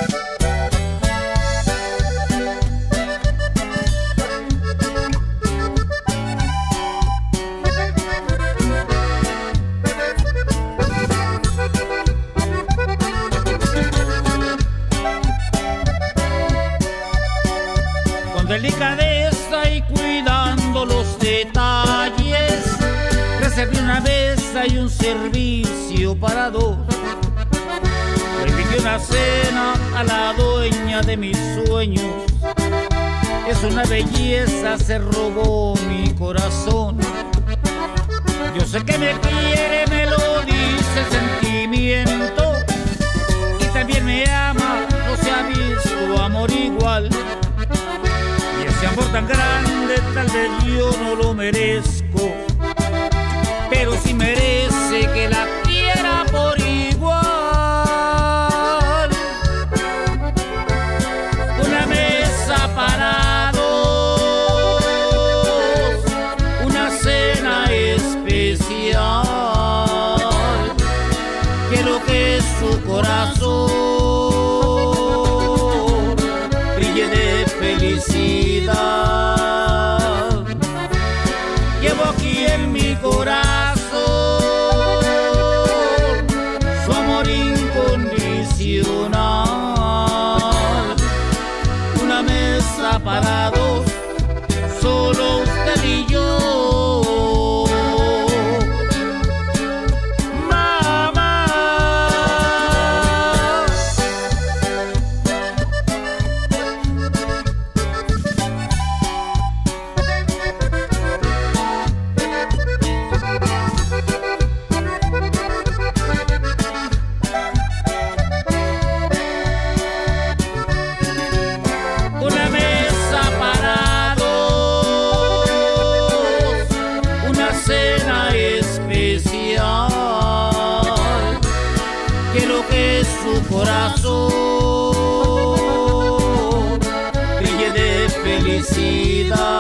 Delicadeza y cuidando los detalles, reservé una mesa y un servicio para dos. Le invité una cena a la dueña de mis sueños. Es una belleza, se robó mi corazón. Yo sé que me quiere, me lo dice el sentimiento, y también me ama, no se ha visto amor igual. Ese amor tan grande tal vez yo no lo merezco, pero sí merece que la quiera por igual. Una mesa para dos, una cena especial. Quiero que su corazón brille de felicidad. Llevo aquí en mi corazón su amor incondicional. Una mesa para dos, solo usted y yo. Una mesa para dos, una cena especial. Quiero que su corazón brille de felicidad.